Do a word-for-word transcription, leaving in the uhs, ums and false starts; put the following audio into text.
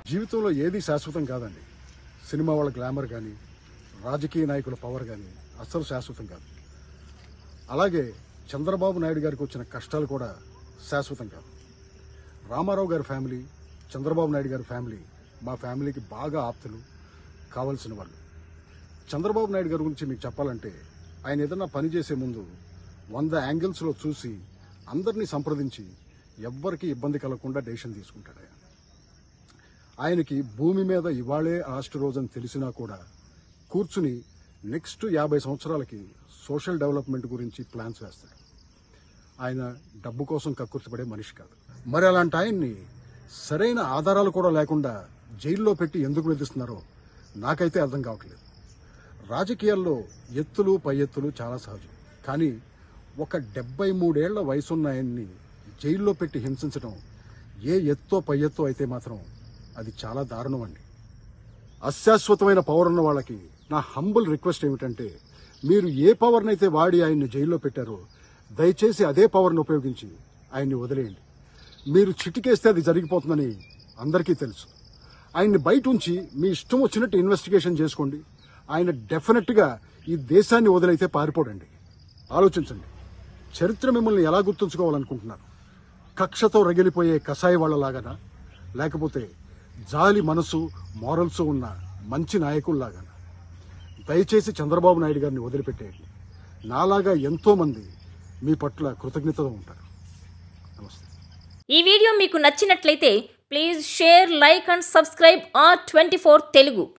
జీవితంలో ఏది శాశ్వతం కాదండి. సినిమా వాళ్ళ గ్లామర్ కానీ, రాజకీయ నాయకుల పవర్ కానీ అస్సలు శాశ్వతం కాదు. అలాగే చంద్రబాబు నాయుడు గారికి వచ్చిన కష్టాలు కూడా శాశ్వతం కాదు. రామారావు గారి ఫ్యామిలీ, చంద్రబాబు నాయుడు గారి ఫ్యామిలీ మా ఫ్యామిలీకి బాగా ఆప్తులు, కావాల్సిన వాళ్ళు. చంద్రబాబు నాయుడు గారి గురించి మీకు చెప్పాలంటే, ఆయన ఏదన్నా పని చేసే ముందు వంద యాంగిల్స్లో చూసి అందరినీ సంప్రదించి ఎవ్వరికి ఇబ్బంది కలగకుండా డెసిషన్ తీసుకుంటాడు. ఆయన ఆయనకి భూమి మీద ఇవాళే లాస్ట్ రోజని తెలిసినా కూడా కూర్చుని నెక్స్ట్ యాభై సంవత్సరాలకి సోషల్ డెవలప్మెంట్ గురించి ప్లాన్స్ వేస్తాడు. ఆయన డబ్బు కోసం కక్కుర్తిపడే మనిషి కాదు. మరి అలాంటి ఆయన్ని సరైన ఆధారాలు కూడా లేకుండా జైల్లో పెట్టి ఎందుకు విధిస్తున్నారో నాకైతే అర్థం కావట్లేదు. రాజకీయాల్లో ఎత్తులు పై ఎత్తులు చాలా సహజం. కానీ ఒక డెబ్బై మూడేళ్ల వయసున్న ఆయన్ని జైల్లో పెట్టి హింసించడం ఏ ఎత్తో పై ఎత్తో అయితే మాత్రం అది చాలా దారుణం అండి. అశాశ్వతమైన పవర్ ఉన్న వాళ్ళకి నా హంబుల్ రిక్వెస్ట్ ఏమిటంటే, మీరు ఏ పవర్నైతే వాడి ఆయన్ని జైల్లో పెట్టారో దయచేసి అదే పవర్ని ఉపయోగించి ఆయన్ని వదిలేయండి. మీరు చిటికేస్తే అది జరిగిపోతుందని అందరికీ తెలుసు. ఆయన్ని బయట ఉంచి మీ ఇష్టం వచ్చినట్టు ఇన్వెస్టిగేషన్ చేసుకోండి. ఆయన డెఫినెట్గా ఈ దేశాన్ని వదిలైతే పారిపోడండి. ఆలోచించండి, చరిత్ర మిమ్మల్ని ఎలా గుర్తుంచుకోవాలనుకుంటున్నారు? కక్షతో రగిలిపోయే కషాయ వాళ్ళలాగానా, లేకపోతే జాలి మనసు మారల్స్ ఉన్న మంచి నాయకుల్లాగానా? దయచేసి చంద్రబాబు నాయుడు గారిని వదిలిపెట్టేయండి. నాలాగా ఎంతో మంది మీ పట్ల కృతజ్ఞతతో ఉంటారు. నమస్తే. ఈ వీడియో మీకు నచ్చినట్లయితే please share, like and subscribe R twenty four Telugu.